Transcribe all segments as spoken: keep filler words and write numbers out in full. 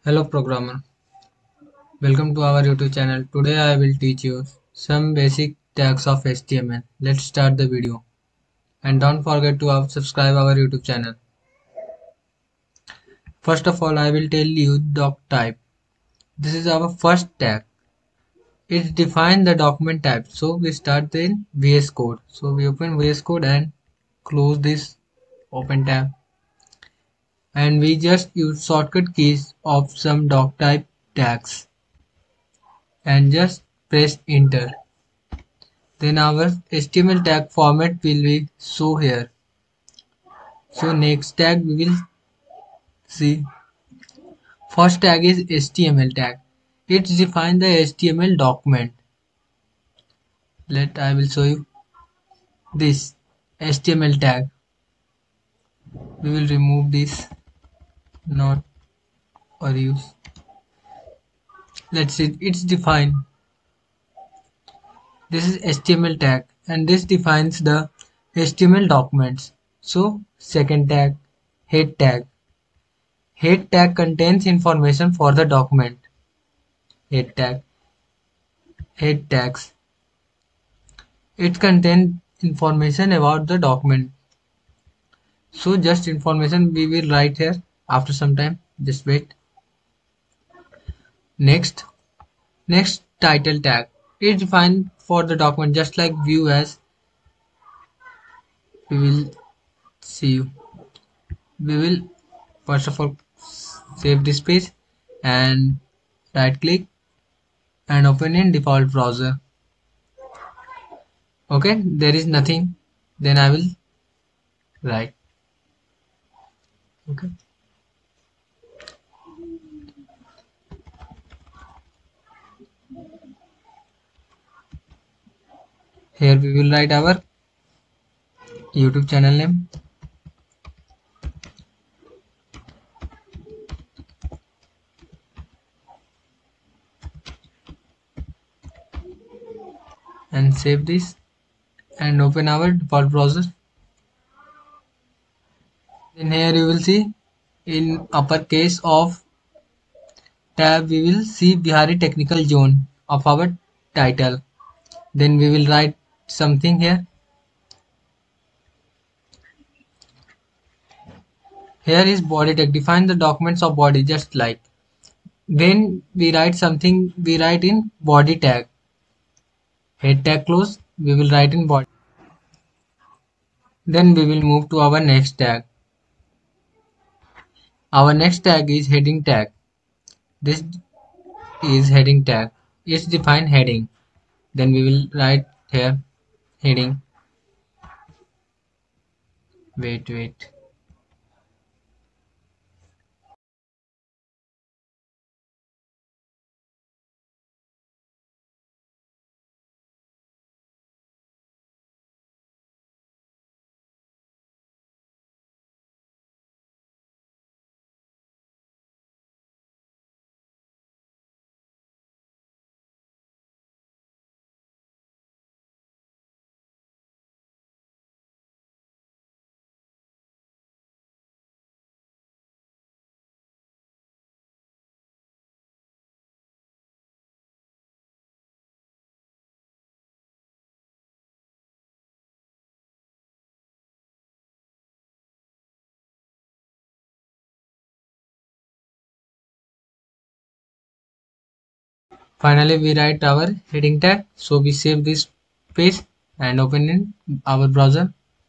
Hello programmer, welcome to our YouTube channel. Today I will teach you some basic tags of H T M L. Let's start the video and don't forget to uh, subscribe our YouTube channel. First of all I will tell you doc type. This is our first tag. It defines the document type. So we start in V S Code. So we open V S Code and close this open tab. And we just use shortcut keys of some doc type tags and just press enter. Then our H T M L tag format will be show here. So next tag we will see. First tag is H T M L tag. It defines the H T M L document. Let I will show you this H T M L tag. We will remove this not or use. Let's see, it's defined. This is H T M L tag and this defines the H T M L documents. So second tag, head tag. Head tag contains information for the document. Head tag. Head tags. It contains information about the document. So just information we will write here after some time. Just wait. Next. Next title tag. It defined for the document just like view as. We will see you. We will first of all save this page and right click and open in default browser. Okay, there is nothing. Then I will write. Okay. Here we will write our YouTube channel name. And save this and open our default browser. Then here you will see in uppercase of tab we will see Bihari Technical Zone of our title. Then we will write something here. Here is body tag. Define the documents of body just like. Then we write something. We write in body tag. Head tag close. We will write in body. Then we will move to our next tag. Our next tag is heading tag. This is heading tag. It's define heading. Then we will write here heading. Wait, wait. Finally, we write our heading tag. So we save this page and open in our browser.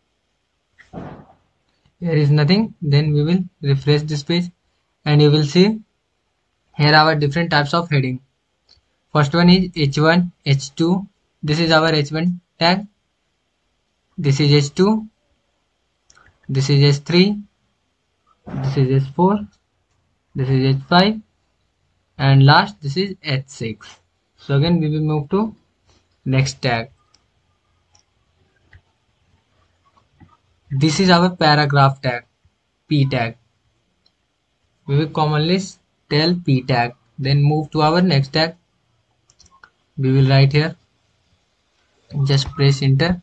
Here is nothing. Then we will refresh this page and you will see here are different types of heading. First one is H one, H two. This is our H one tag. This is H two. This is H three. This is H four. This is H five. And last this is H six. So again we will move to next tag. This is our paragraph tag, P tag. We will commonly tell P tag. Then move to our next tag. We will write here. Just press enter.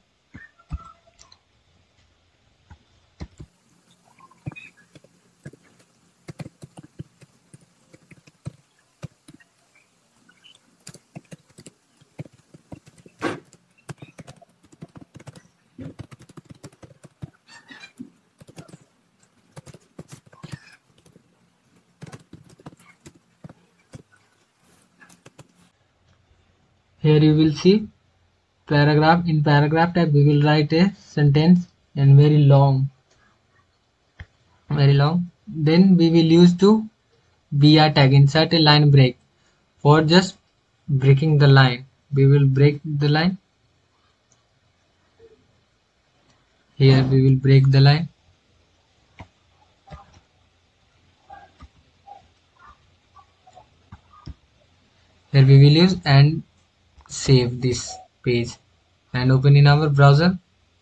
Here you will see paragraph. In paragraph tag we will write a sentence and very long, very long. Then we will use to br tag, insert a line break for just breaking the line. We will break the line. Here we will break the line. Here we will use and save this page and open in our browser.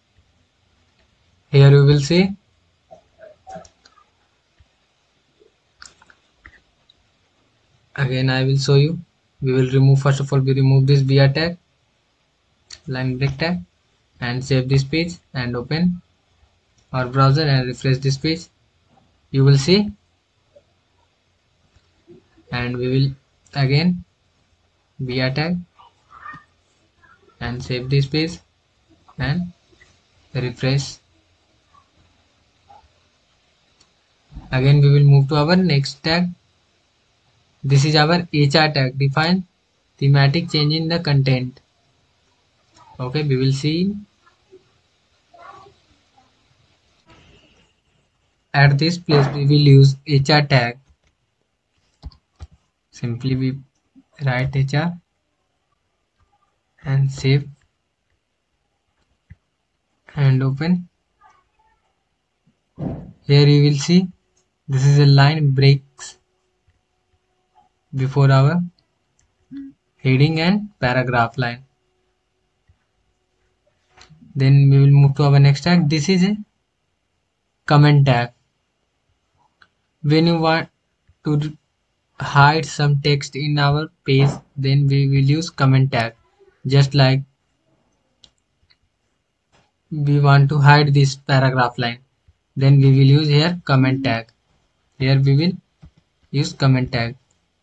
Here you will see again. I will show you. We will remove, first of all we remove this br tag, line break tag, and save this page and open our browser and refresh this page. You will see, and we will again br tag and save this page and refresh. Again we will move to our next tag. This is our hr tag, define thematic change in the content. Okay, we will see at this place we will use hr tag. Simply we write hr and save and open. Here you will see this is a line breaks before our heading and paragraph line. Then we will move to our next tag. This is a comment tag. When you want to hide some text in our page, then we will use comment tag. Just like we want to hide this paragraph line, then we will use here comment tag. Here we will use comment tag,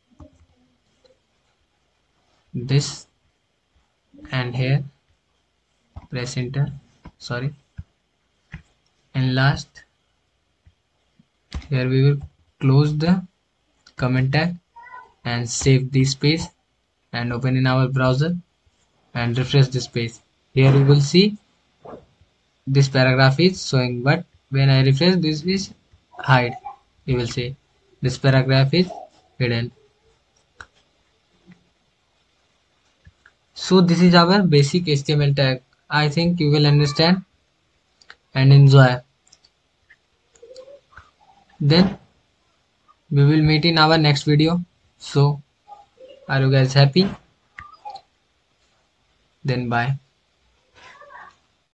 this, and here press enter, sorry, and last here we will close the comment tag and save this page and open in our browser and refresh this page. Here you will see this paragraph is showing, but when I refresh this is hide. You will see this paragraph is hidden. So this is our basic H T M L tag. I think you will understand and enjoy. Then we will meet in our next video. So are you guys happy? Then bye.